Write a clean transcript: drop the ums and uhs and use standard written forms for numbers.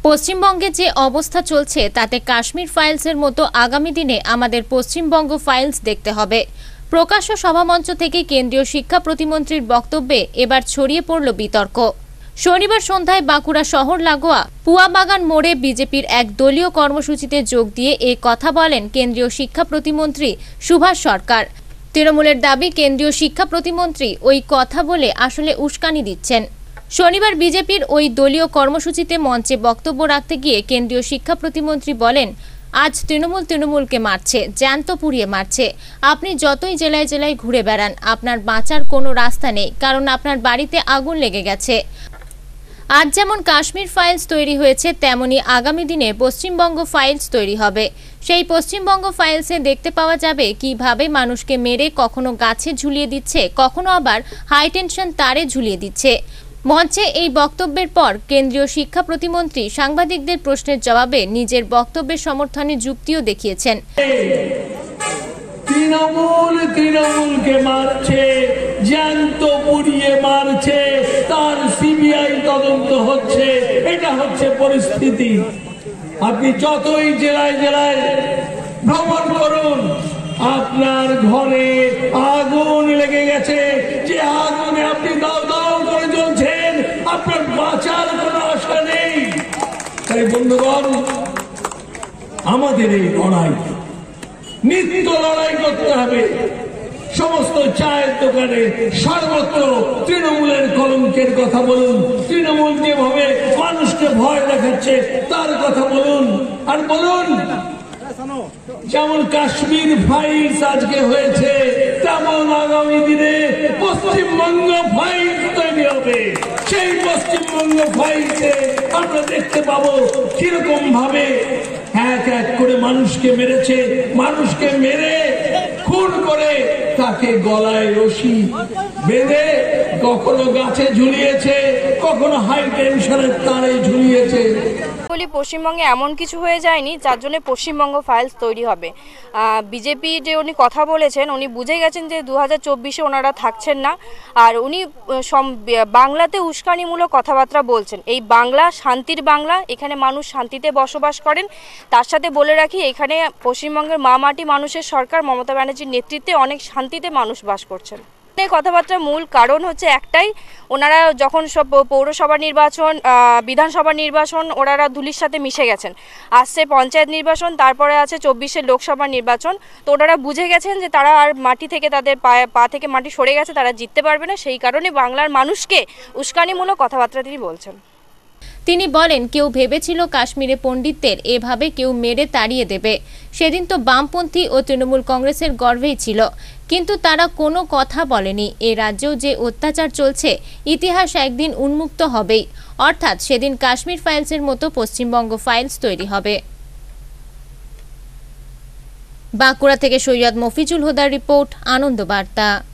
পশ্চিমবঙ্গে যে অবস্থা চলছে তাতে কাশ্মীর ফাইলসের মতো আগামী দিনে আমাদের পশ্চিমবঙ্গ ফাইলস দেখতে হবে। প্রকাশ্য সভামঞ্চ থেকে কেন্দ্রীয় শিক্ষা প্রতিমন্ত্রীর বক্তব্যে এবার ছড়িয়ে পড়ল বিতর্ক। শনিবার সন্ধ্যায় বাঁকুড়া শহর লাগোয়া পুয়াবাগান মোড়ে বিজেপির এক দলীয় কর্মসূচিতে যোগ দিয়ে এই কথা বলেন কেন্দ্রীয় শিক্ষা প্রতিমন্ত্রী সুভাষ সরকার। তৃণমূলের দাবি কেন্দ্রীয় শিক্ষা প্রতিমন্ত্রী ওই কথা বলে আসলে উস্কানি দিচ্ছেন। শনিবার বিজেপির ওই দলীয় কর্মসূচিতে মঞ্চে বক্তব্য রাখতে গিয়ে কেন্দ্রীয় শিক্ষা প্রতিমন্ত্রী বলেন, আজ তৃণমূলকে মারছে, জ্যান্ত পুড়িয়ে মারছে। আপনি যতই জেলায় জেলায় ঘুরে বেড়ান, আপনার বাঁচার কোনো রাস্তা নেই, কারণ আপনার বাড়িতে আগুন লেগে গেছে। আজ যেমন কাশ্মীর ফাইলস তৈরি হয়েছে, তেমনি আগামী দিনে পশ্চিমবঙ্গ ফাইলস তৈরি হবে। সেই পশ্চিমবঙ্গ ফাইলসে দেখতে পাওয়া যাবে কিভাবে মানুষকে মেরে কখনো গাছে ঝুলিয়ে দিচ্ছে, কখনো আবার হাই টেনশন তারে ঝুলিয়ে দিচ্ছে। মঞ্চে এই বক্তব্যের পর কেন্দ্রীয় শিক্ষা প্রতিমন্ত্রী সাংবাদিকদের প্রশ্নের জবাবে নিজের বক্তব্যের সমর্থনে যুক্তিও দেখিয়েছেন। তৃণমূলকে মারছে, জ্যান্ত পুড়িয়ে মারছে, তার সিবিআই তদন্ত হচ্ছে, এটা হচ্ছে পরিস্থিতি। আপনি যতই জেলায় জেলায় ভ্রমণ করুন, আপনার ঘরে আগুন লেগে গেছে, যে আগুনে আপনি দাও দাও করে জ্বলছেন, আপনার বাঁচার কোনো আশা নেই। তাই বন্ধুগণ, আমাদের এই লড়াই, নিত্য লড়াই করতে হবে। সমস্ত চায়ের দোকানে সর্বত্র তৃণমূলের কলঙ্কের কথা বলুন, তৃণমূল যেভাবে মানুষকে ভয় দেখাচ্ছে তার কথা বলুন। আর বলুন, যেমন কাশ্মীর ফাইলস আজকে হয়েছে, তেমন আগামী দিনে পশ্চিমবঙ্গ ফাইলস তৈরি হবে। সেই পশ্চিমবঙ্গ ফাইলসে আমরা দেখতে পাবো কিরকম ভাবে এক এক করে মানুষকে মেরেছে, মানুষকে মেরে খুন করে তাকে গলায় রশি বেঁধে কখনো গাছে ঝুলিয়েছে, কখনো হাই টেনশনের তারে ঝুলিয়েছে। পশ্চিমবঙ্গে এমন কিছু হয়ে যায়নি যার জন্য পশ্চিমবঙ্গ ফাইলস তৈরি হবে। বিজেপি যে উনি কথা বলেছেন, উনি বুঝে গেছেন যে 2024-এ ওনারা থাকছেন না, আর উনি বাংলাতে উস্কানিমূলক কথাবার্তা বলছেন। এই বাংলা শান্তির বাংলা, এখানে মানুষ শান্তিতে বসবাস করেন। তার সাথে বলে রাখি, এখানে পশ্চিমবঙ্গের মা মাটি মানুষের সরকার মমতা ব্যানার্জির নেতৃত্বে অনেক শান্তিতে মানুষ বাস করছেন। এই কথাবার্তার মূল কারণ হচ্ছে একটাই, ওনারা যখন সব পৌরসভা নির্বাচন, বিধানসভা নির্বাচন, ওনারা ধুলির সাথে মিশে গেছেন। আসছে পঞ্চায়েত নির্বাচন, তারপরে আছে 24-এর লোকসভা নির্বাচন। তো ওনারা বুঝে গেছেন যে তারা আর মাটি থেকে, তাদের পা থেকে মাটি সরে গেছে, তারা জিততে পারবে না। সেই কারণে বাংলার মানুষকে উস্কানিমূলক কথাবার্তা তিনি বলছেন। তিনি বলেন, কেউ ভেবেছিল কাশ্মীরে পণ্ডিতদের এভাবে কেউ মেরে তাড়িয়ে দেবে। সেদিন তো বামপন্থী ও তৃণমূল কংগ্রেসের গর্বেই ছিল, কিন্তু তারা কোনো কথা বলেনি। এ রাজ্যেও যে অত্যাচার চলছে, ইতিহাস একদিন উন্মুক্ত হবেই। অর্থাৎ সেদিন কাশ্মীর ফাইলসের মতো পশ্চিমবঙ্গ ফাইলস তৈরি হবে। বাঁকুড়া থেকে সৈয়দ মফিজুল হুদার রিপোর্ট, আনন্দ বার্তা।